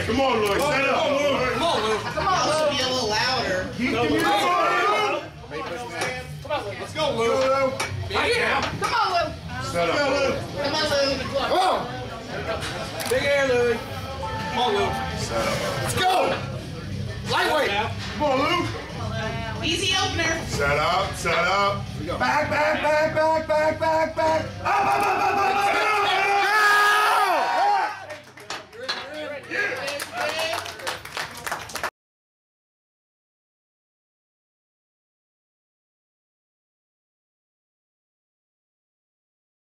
Come on, Louie. Set up. Come on, Lou. Come on, Lou. Be a little louder. Keep the music on. Let's go, Lou. Big air. Come on, Lou. Set up. Come on, Lou. Come on. Big air, Louie. Come on, Lou. Set up. Let's go. Lightweight. Come on, Lou. Easy opener. Set up. Set up. Here we go. Back, back, back, back, back, back, back. Up, up, up, up, up.